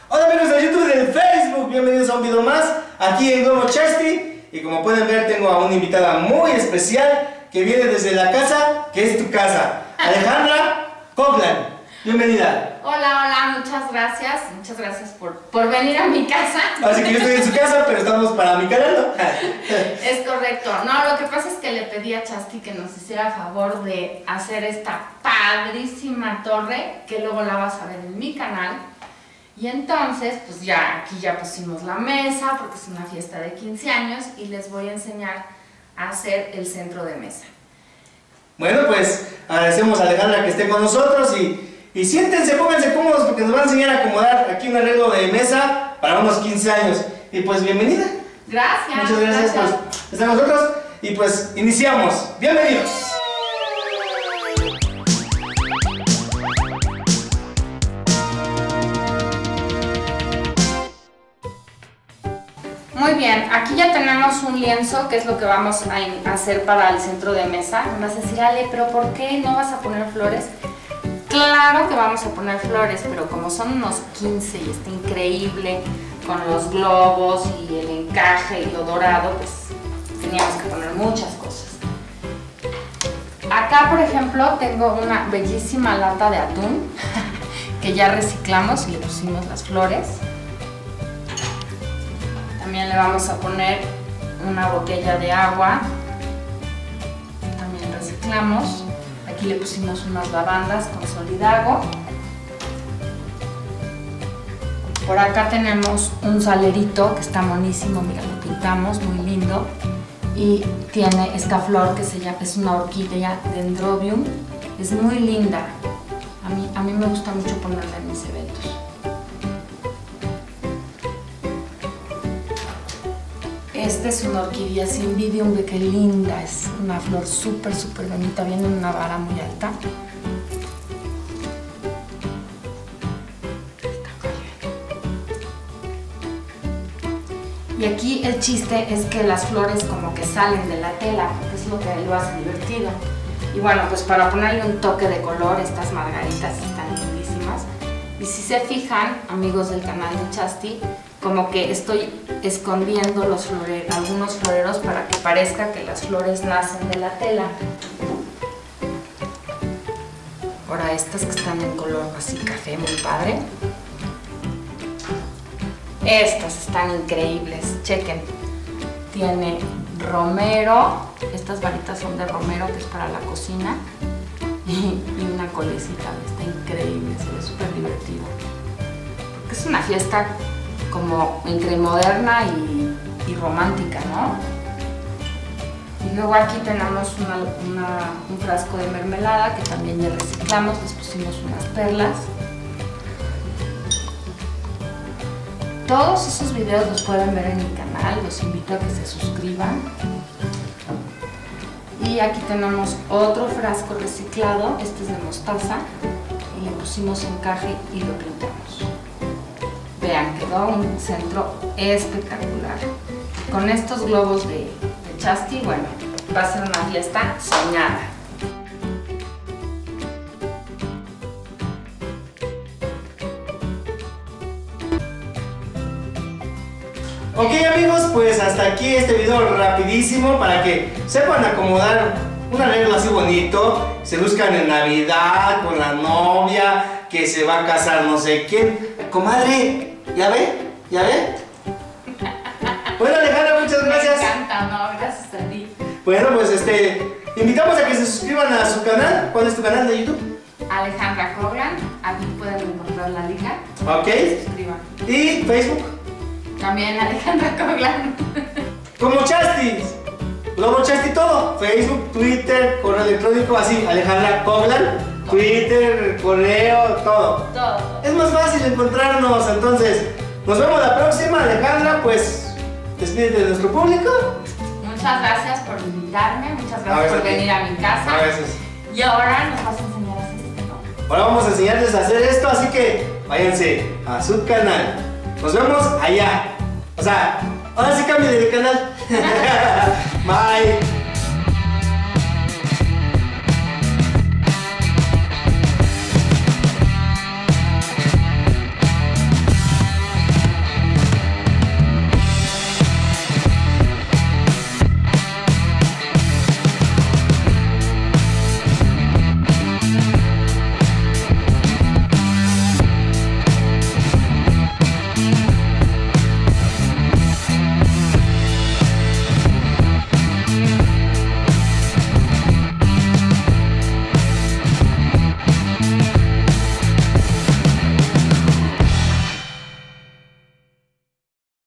Hola amigos de YouTube y de Facebook, bienvenidos a un video más aquí en Globo Chasti. Y como pueden ver, tengo a una invitada muy especial que viene desde la casa, que es tu casa, Alejandra Coglan. Bienvenida. Hola, muchas gracias por venir a mi casa. Así que yo estoy en su casa, pero estamos para mi canal, ¿no? Es correcto. No, lo que pasa es que le pedí a Chasti que nos hiciera favor de hacer esta padrísima torre, que luego la vas a ver en mi canal. Y entonces, pues ya, aquí ya pusimos la mesa, porque es una fiesta de 15 años, y les voy a enseñar a hacer el centro de mesa. Bueno, pues agradecemos a Alejandra que esté con nosotros y siéntense, pónganse cómodos porque nos van a enseñar a acomodar aquí un arreglo de mesa para unos 15 años. Y pues bienvenida. Gracias. Muchas gracias por estar con nosotros y pues iniciamos. Bienvenidos. Muy bien, aquí ya tenemos un lienzo, que es lo que vamos a hacer para el centro de mesa. Me vas a decir, Ale, pero ¿por qué no vas a poner flores? Claro que vamos a poner flores, pero como son unos 15 y está increíble con los globos y el encaje y lo dorado, pues teníamos que poner muchas cosas. Acá, por ejemplo, tengo una bellísima lata de atún que ya reciclamos y le pusimos las flores. También le vamos a poner una botella de agua, también reciclamos. Aquí le pusimos unas lavandas con Solidago. Por acá tenemos un salerito que está monísimo, mira, lo pintamos, muy lindo. Y tiene esta flor que se llama, es una orquídea Dendrobium, es muy linda. A mí me gusta mucho ponerla en mis eventos. Esta es una orquídea Cymbidium, ve qué linda, es una flor súper bonita, viene en una vara muy alta. Y aquí el chiste es que las flores como que salen de la tela, porque es lo que lo hace divertido. Y bueno, pues para ponerle un toque de color, estas margaritas están lindísimas. Y si se fijan, amigos del canal de Chasti, como que estoy escondiendo algunos floreros para que parezca que las flores nacen de la tela. Ahora estas que están en color así café, muy padre. Estas están increíbles, chequen. Tiene romero, estas varitas son de romero, que es para la cocina. Y una colecita, está increíble, se ve súper divertido. Porque es una fiesta como entre moderna y romántica, ¿no? Y luego aquí tenemos un frasco de mermelada que también ya reciclamos, les pusimos unas perlas. Todos esos videos los pueden ver en mi canal, los invito a que se suscriban. Y aquí tenemos otro frasco reciclado, este es de mostaza, y le pusimos encaje y lo pintamos. Vean, quedó un centro espectacular. Con estos globos de Chasti, bueno, va a ser una fiesta soñada. Ok amigos, pues hasta aquí este video rapidísimo para que sepan acomodar un arreglo así bonito, se buscan en Navidad con la novia, que se va a casar no sé quién. Comadre, ¿ya ve? ¿Ya ve? Bueno Alejandra, muchas gracias. Me encanta, no, gracias a ti. Bueno, pues invitamos a que se suscriban a su canal. ¿Cuál es tu canal de YouTube? Alejandra Coglan, aquí pueden encontrar la liga. Ok. Se suscriban. ¿Y Facebook? También Alejandra Coglan. Como Chastis. Globo Chasti todo. Facebook, Twitter, correo electrónico, así. Alejandra Coglan. Twitter, correo, todo. Todo. Es más fácil encontrarnos, entonces. Nos vemos la próxima, Alejandra, pues despídete de nuestro público. Muchas gracias por invitarme, muchas gracias por venir a mi casa. A veces. Y ahora nos vas a enseñar a hacer esto, ¿no? Ahora vamos a enseñarles a hacer esto, así que váyanse a su canal. Nos vemos allá. O sea, ahora sí cambie de canal. Bye.